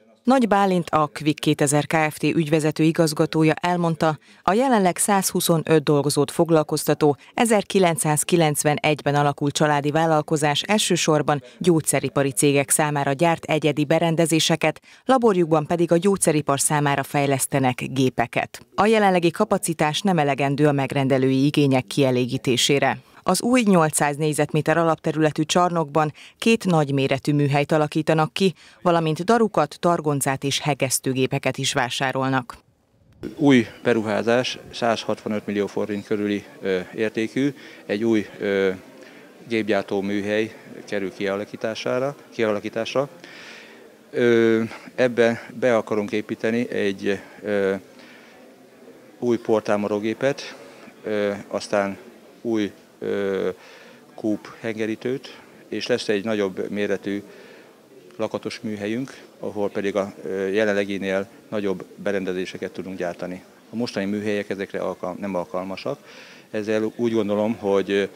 Nagy Bálint, a Quick 2000 Kft. Ügyvezető igazgatója elmondta, a jelenleg 125 dolgozót foglalkoztató 1991-ben alakult családi vállalkozás elsősorban gyógyszeripari cégek számára gyárt egyedi berendezéseket, laborjukban pedig a gyógyszeripar számára fejlesztenek gépeket. A jelenlegi kapacitás nem elegendő a megrendelői igények kielégítésére. Az új 800 négyzetméter alapterületű csarnokban 2 nagyméretű műhelyt alakítanak ki, valamint darukat, targoncát és hegesztőgépeket is vásárolnak. Új beruházás 165 millió forint körüli értékű, egy új gépgyártó műhely kerül kialakításra. Ebben be akarunk építeni egy új portálmarogépet, aztán új kúp hengerítőt, és lesz egy nagyobb méretű lakatos műhelyünk, ahol pedig a jelenleginél nagyobb berendezéseket tudunk gyártani. A mostani műhelyek ezekre nem alkalmasak, ezzel úgy gondolom, hogy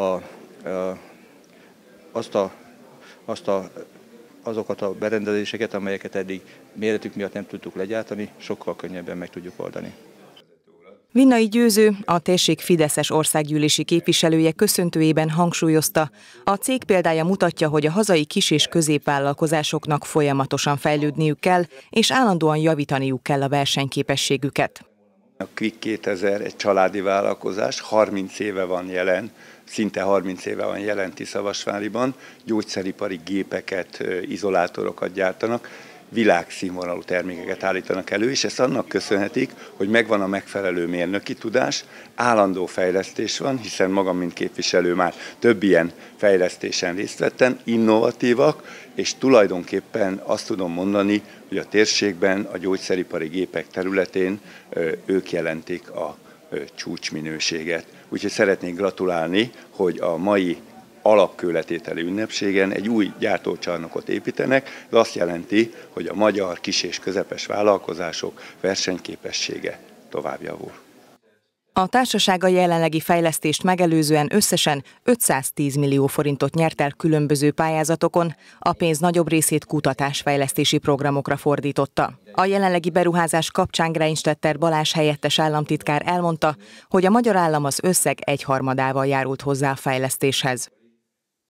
azokat a berendezéseket, amelyeket eddig méretük miatt nem tudtuk legyártani, sokkal könnyebben meg tudjuk oldani. Vinnai Győző, a térség fideszes országgyűlési képviselője köszöntőjében hangsúlyozta, a cég példája mutatja, hogy a hazai kis- és középvállalkozásoknak folyamatosan fejlődniük kell, és állandóan javítaniuk kell a versenyképességüket. A Quick 2000 egy családi vállalkozás, 30 éve van jelen, szinte 30 éve van jelen Tiszavasváriban, gyógyszeripari gépeket, izolátorokat gyártanak, világszínvonalú termékeket állítanak elő, és ezt annak köszönhetik, hogy megvan a megfelelő mérnöki tudás, állandó fejlesztés van, hiszen magam, mint képviselő már több ilyen fejlesztésen részt vettem, innovatívak, és tulajdonképpen azt tudom mondani, hogy a térségben a gyógyszeripari gépek területén ők jelentik a csúcsminőséget. Úgyhogy szeretnék gratulálni, hogy a mai alapkőletételi ünnepségen egy új gyártócsarnokot építenek, de azt jelenti, hogy a magyar kis- és közepes vállalkozások versenyképessége tovább javul. A társaság a jelenlegi fejlesztést megelőzően összesen 510 millió forintot nyert el különböző pályázatokon, a pénz nagyobb részét kutatásfejlesztési programokra fordította. A jelenlegi beruházás kapcsán Greinstetter Balázs helyettes államtitkár elmondta, hogy a magyar állam az összeg 1/3-ával járult hozzá a fejlesztéshez.